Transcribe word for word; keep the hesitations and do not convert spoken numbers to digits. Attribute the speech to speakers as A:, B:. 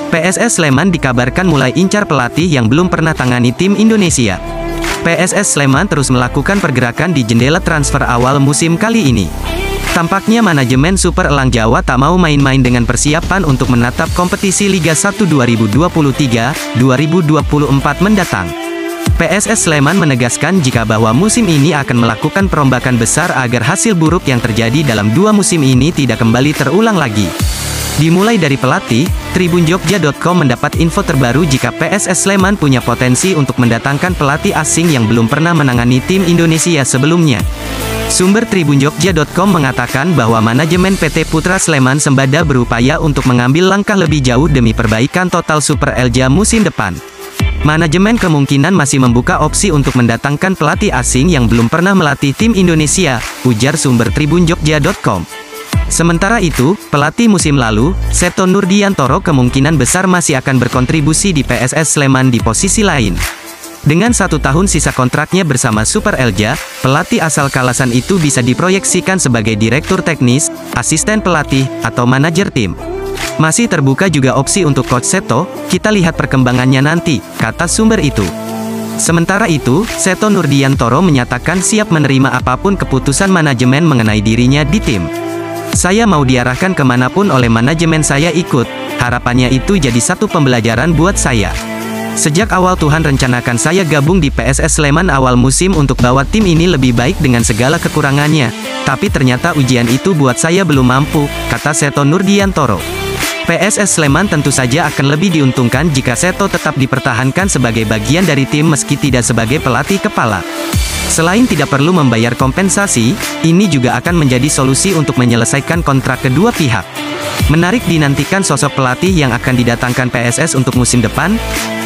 A: P S S Sleman dikabarkan mulai incar pelatih yang belum pernah tangani tim Indonesia. P S S Sleman terus melakukan pergerakan di jendela transfer awal musim kali ini. Tampaknya manajemen Super Elang Jawa tak mau main-main dengan persiapan untuk menatap kompetisi Liga satu dua ribu dua puluh tiga dua ribu dua puluh empat mendatang. P S S Sleman menegaskan jika bahwa musim ini akan melakukan perombakan besar agar hasil buruk yang terjadi dalam dua musim ini tidak kembali terulang lagi. Dimulai dari pelatih, Tribun Jogja titik com mendapat info terbaru jika P S S Sleman punya potensi untuk mendatangkan pelatih asing yang belum pernah menangani tim Indonesia sebelumnya. Sumber Tribun Jogja titik com mengatakan bahwa manajemen P T Putra Sleman Sembada berupaya untuk mengambil langkah lebih jauh demi perbaikan total Super Elja musim depan. Manajemen kemungkinan masih membuka opsi untuk mendatangkan pelatih asing yang belum pernah melatih tim Indonesia, ujar sumber Tribun Jogja titik com. Sementara itu, pelatih musim lalu, Seto Nurdiantoro kemungkinan besar masih akan berkontribusi di P S S Sleman di posisi lain. Dengan satu tahun sisa kontraknya bersama Super Elja, pelatih asal Kalasan itu bisa diproyeksikan sebagai direktur teknis, asisten pelatih, atau manajer tim. Masih terbuka juga opsi untuk Coach Seto, kita lihat perkembangannya nanti, kata sumber itu. Sementara itu, Seto Nurdiantoro menyatakan siap menerima apapun keputusan manajemen mengenai dirinya di tim. Saya mau diarahkan kemanapun oleh manajemen saya ikut, harapannya itu jadi satu pembelajaran buat saya. Sejak awal Tuhan rencanakan saya gabung di P S S Sleman awal musim untuk bawa tim ini lebih baik dengan segala kekurangannya. Tapi ternyata ujian itu buat saya belum mampu, kata Seto Nurdiantoro. P S S Sleman tentu saja akan lebih diuntungkan jika Seto tetap dipertahankan sebagai bagian dari tim meski tidak sebagai pelatih kepala. Selain tidak perlu membayar kompensasi, ini juga akan menjadi solusi untuk menyelesaikan kontrak kedua pihak. Menarik dinantikan sosok pelatih yang akan didatangkan P S S untuk musim depan.